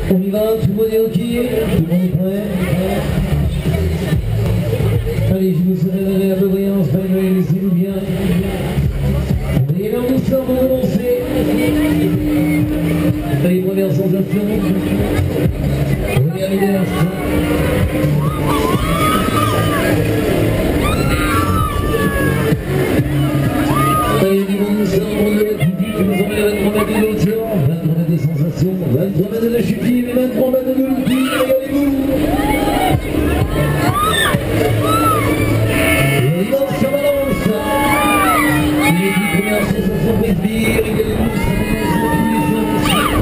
On y va, tout le monde est ok, tout le monde est prêt. Allez, je vous serai à peu près en espagnol, laissez-nous bien. Voyez là, nous sommes pour commencer. Les premières sensations. Regardez l'instant. Allez, du monde, nous sommes pour le public, nous sommes les 23 mètres de hauteur, 23 mètres de sensation, 23 mètres de chutine et 23 mètres de looping, regardez-vous. Ça balance. Les 10 premières sensations frisbee, regardez-vous, ça balance dans tous les sens.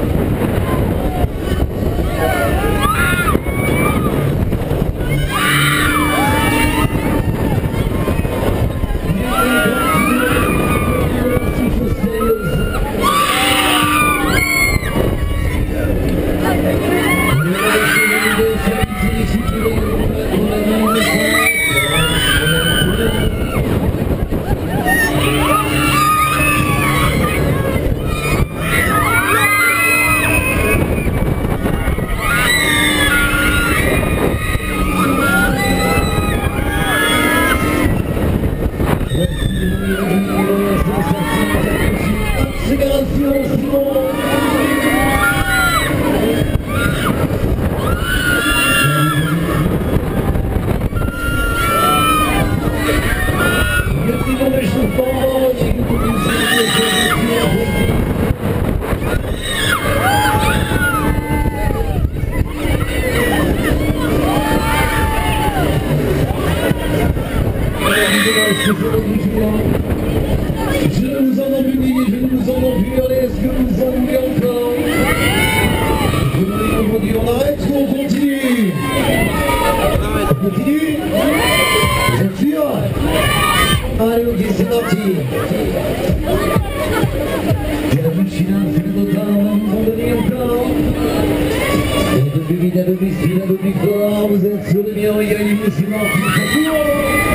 Je ne vous entends plus briller, je ne vous entends plus hurler, est-ce que vous entendez encore? Je vous demande, on arrête ou on continue? On continue? Vous êtes sûr? Allez, ok, c'est parti. C'est la machine, c'est le total, on va vous en donner encore. Un peu plus vite, un peu plus speed, un peu plus fort, vous êtes sur le bien, regardez-vous, c'est parti, ça tourne.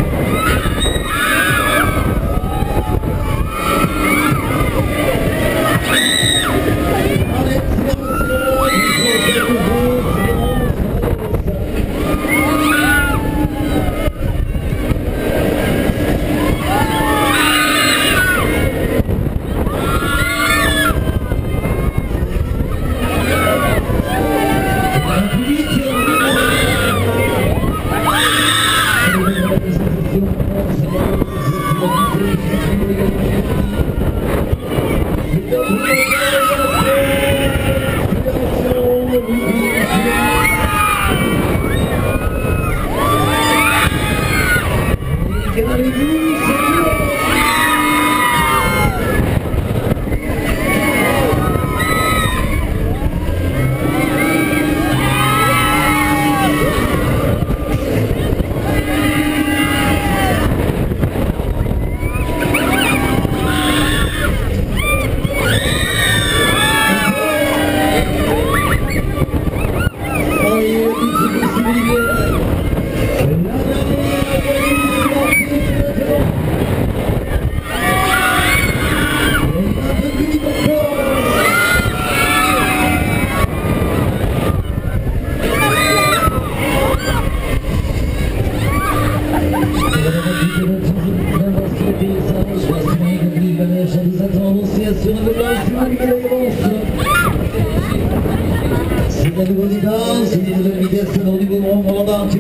C'est un nouveau départ, c'est une nouvelle vitesse dans du bon moment, on va lancé.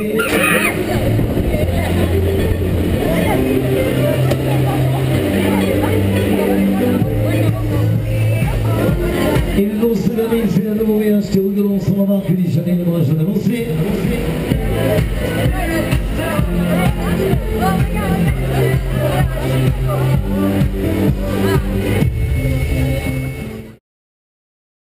Et le long se termine, c'est un nouveau voyage qui roule de long sans embarque, les jamais ne devra jamais avancer.